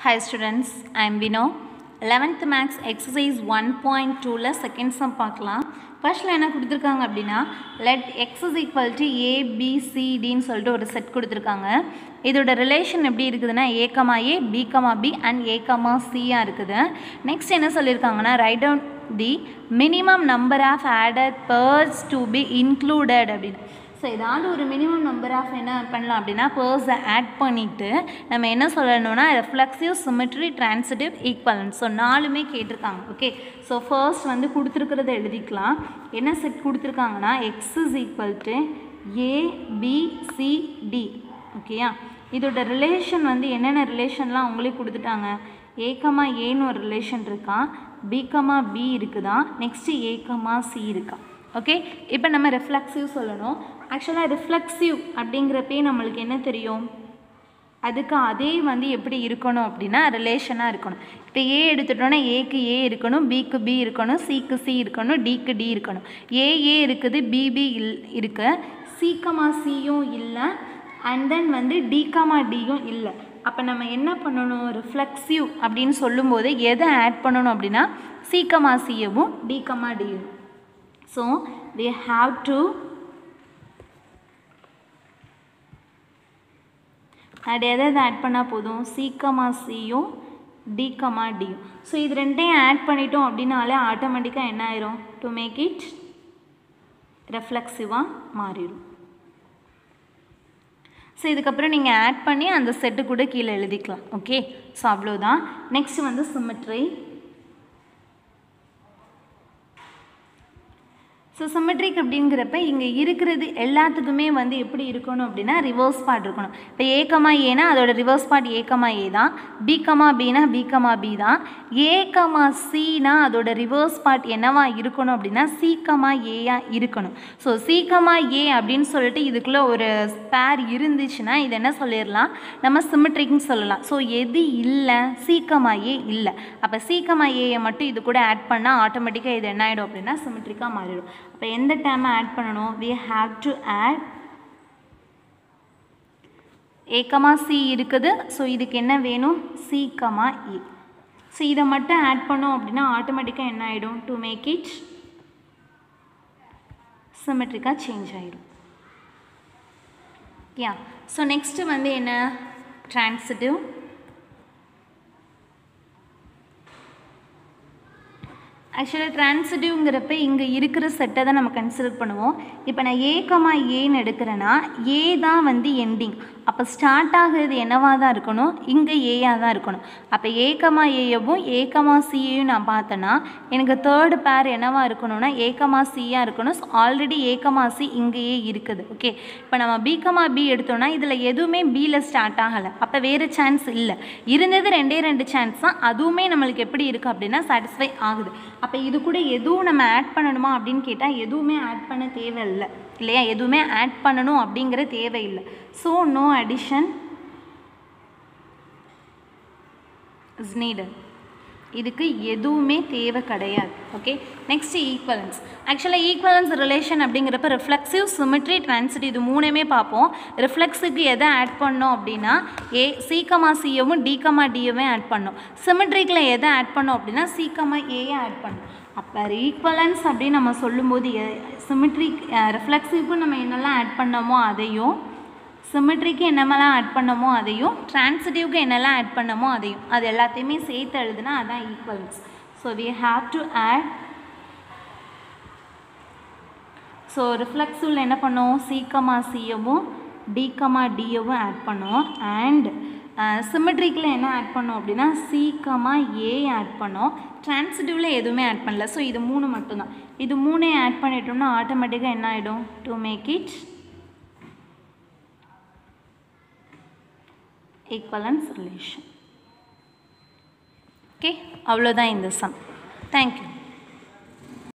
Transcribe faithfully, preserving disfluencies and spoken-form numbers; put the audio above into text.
Hi students, I am Vino. eleventh Maths exercise one point two ல second sum பார்க்கலாம். ஃபர்ஸ்ட்ல என்ன கொடுத்துருக்காங்க அப்படின்னா let x is equal to a, b, c, d ன்னு சொல்லிட்டு ஒரு செட் கொடுத்துருக்காங்க. இதோட ரிலேஷன் எப்படி இருக்குதுன்னா a, a, b, b and a, c ஆ இருக்குது. நெக்ஸ்ட் என்ன சொல்லியிருக்காங்கன்னா write down the minimum number of added pairs to be included அப்படின்னு. ஸோ ஏதாவது ஒரு மினிமம் நம்பர் ஆஃப் என்ன பண்ணலாம் அப்படின்னா பேர்ஸை ஆட் பண்ணிவிட்டு நம்ம என்ன சொல்லணும்னா reflexive symmetry transitive equivalence so நாலுமே கேட்டிருக்காங்க. ஓகே, ஸோ ஃபர்ஸ்ட் வந்து கொடுத்துருக்கிறத எழுதிக்கலாம். என்ன செட் கொடுத்துருக்காங்கன்னா X is equal to A B C D. ஓகேயா, இதோட ரிலேஷன் வந்து என்னென்ன ரிலேஷன்லாம் அவங்களே கொடுத்துட்டாங்க. ஏ கமா ஏன்னு ஒரு ரிலேஷன் இருக்கா, பி கமா பி இருக்குதா, நெக்ஸ்ட்டு ஏ கமா சி இருக்கா. ஓகே, இப்போ நம்ம ரிஃப்ளெக்சிவ் சொல்லணும். ஆக்சுவலாக ரிஃப்ளெக்சிவ் அப்படிங்கிறப்பே நம்மளுக்கு என்ன தெரியும், அதுக்கு அதே வந்து எப்படி இருக்கணும் அப்படின்னா ரிலேஷனாக இருக்கணும். இப்போ ஏ எடுத்துட்டோன்னா ஏக்கு ஏ இருக்கணும், பிக்கு பி இருக்கணும், சிக்கு சி இருக்கணும், டிக்கு டி இருக்கணும். ஏ ஏ இருக்குது, பிபி இல் இருக்கு, சி கமா சியும் இல்லை, அண்ட் தென் வந்து டி கமா டியும் இல்லை. அப்போ நம்ம என்ன பண்ணணும், ரிஃப்ளெக்சிவ் அப்படின்னு சொல்லும்போது எதை ஆட் பண்ணணும் அப்படின்னா சி கமா சியவும் டி கமா டியும். So we have to add எதை ஆட் பண்ணால் போதும், சி கமா சியும் டி கமா டியும். ஸோ இது ரெண்டையும் ஆட் பண்ணிட்டோம் அப்படின்னாலே ஆட்டோமேட்டிக்காக என்ன ஆயிரும், டு மேக் இட் ரெஃப்ளெக்சிவாக மாறிடும். ஸோ இதுக்கப்புறம் நீங்கள் ஆட் பண்ணி அந்த செட்டு கூட கீழே எழுதிக்கலாம். ஓகே, ஸோ அவ்வளோதான். நெக்ஸ்ட் வந்து சிமெட்ரி. ஸோ சிமெட்ரிக் அப்படிங்கிறப்ப இங்கே இருக்கிறது எல்லாத்துக்குமே வந்து எப்படி இருக்கணும் அப்படின்னா ரிவர்ஸ் பார்ட் இருக்கணும். இப்போ ஏ கமா ஏனா அதோட reverse part A comma A தான், பி கமா பினா பி கமா பி தான், ஏ கமா சினா அதோட ரிவர்ஸ் பார்ட் என்னவா இருக்கணும் அப்படின்னா சி கமா ஏயா இருக்கணும். ஸோ சி கமா ஏ அப்படின்னு சொல்லிட்டு இதுக்குள்ளே ஒரு பேர் இருந்துச்சுன்னா இது என்ன சொல்லிடலாம், நம்ம சிமெட்ரிக்னு சொல்லலாம். ஸோ எது இல்லை, சி கமா ஏ இல்லை. அப்போ சி கமா ஏயை மட்டும் இது கூட ஆட் பண்ணால் ஆட்டோமேட்டிக்காக இது என்ன ஆகிடும் அப்படின்னா சிமெட்ரிக்காக மாறிடும். அப்போ எந்த டேர்மை ஆட் பண்ணணும், we have to add a comma C இருக்குது. ஸோ இதுக்கு என்ன வேணும், சி கமா ஏ. ஸோ இதை மட்டும் ஆட் பண்ணோம் அப்படின்னா ஆட்டோமேட்டிக்காக என்ன ஆகிடும், டு மேக் இட் சிமெட்ரிக்காக சேஞ்ச் ஆகிடும். யா, ஸோ நெக்ஸ்ட்டு வந்து என்ன, டிரான்சிட்டிவ். ஆக்சுவலாக டிரான்சிட்டிவ்ங்கிறப்ப இங்கே இருக்கிற செட்டை தான் நம்ம கன்சிடர் பண்ணுவோம். இப்போ நான் ஏ கமா ஏன்னு எடுக்கிறேன்னா ஏ தான் வந்து எண்டிங். அப்போ ஸ்டார்ட் ஆகுறது என்னவாக தான் இருக்கணும், இங்கே ஏயாக தான் இருக்கணும். அப்போ ஏ கமா ஏயவும் ஏ கமா சியையும் நான் பார்த்தேன்னா எனக்கு தேர்டு பேர் என்னவாக இருக்கணும்னா ஏ கமா சியாக இருக்கணும். So already A comma C இங்கேயே இருக்குது. ஓகே, இப்போ நம்ம பி கமா பி எடுத்தோம்னா இதில் எதுவுமே பியில் ஸ்டார்ட் ஆகலை. அப்போ வேறு சான்ஸ் இல்லை, இருந்தது ரெண்டே ரெண்டு சான்ஸ் தான், அதுவுமே நம்மளுக்கு எப்படி இருக்குது அப்படின்னா சாட்டிஸ்ஃபை ஆகுது. அப்போ இது கூட எதுவும் நம்ம ஆட் பண்ணணுமா அப்படின்னு கேட்டால் எதுவுமே ஆட் பண்ண தேவையில்லை இல்லையா, எதுவுமே ஆட் பண்ணணும் அப்படிங்கிற தேவையில்லை. So no addition is needed, இதுக்கு எதுவுமே தேவை கிடையாது. Okay, next equivalence. ஆக்சுவலாக ஈக்குவலன்ஸ் ரிலேஷன் அப்படிங்கிறப்ப ரிஃப்ளெக்சிவ், சிமெட்ரி, டிரான்சிட்டிவ் இது மூணுமே பார்ப்போம். ரிஃப்ளெக்ஸுக்கு எதை ஆட் பண்ணோம் அப்படின்னா ஏ சி கமா சியவும் டி கமா டியவும் ஆட் பண்ணோம். சிமெட்ரிக்கில் எதை ஆட் பண்ணோம் அப்படின்னா சி கமா ஏயை ஆட் பண்ணோம். அப்போ ஈக்குவலன்ஸ் அப்படின்னு நம்ம சொல்லும்போது சிமெட்ரிக் ரிஃப்ளெக்ஸிவ்க்கு நம்ம என்னெல்லாம் ஆட் பண்ணோமோ அதையும், சிமெட்ரிக்கு என்னமெல்லாம் ஆட் பண்ணமோ அதையும், டிரான்சிட்டிவ்க்கு என்னெல்லாம் ஆட் பண்ணமோ அதையும், அது எல்லாத்தையுமே சேர்த்து எழுதுனா அதான் equivalence. So we have to add. So ரிஃப்ளெக்ஸிவில் என்ன பண்ணோம், சி கமா சியவும் டி கமா டியவும் ஆட் பண்ணோம். அண்ட் சிமெட்ரிக்கில் என்ன ஆட் பண்ணோம் அப்படின்னா சி கமா ஏ ஆட் பண்ணோம். டிரான்சிட்டிவில் எதுவுமே ஆட் பண்ணல. ஸோ இது மூணு மட்டும்தான். இது மூணே ஆட் பண்ணிட்டோம்னா ஆட்டோமேட்டிக்காக என்ன ஆகிடும், to make it equivalence relation. Okay, அவ்வளோதான் இந்த சம். Thank you.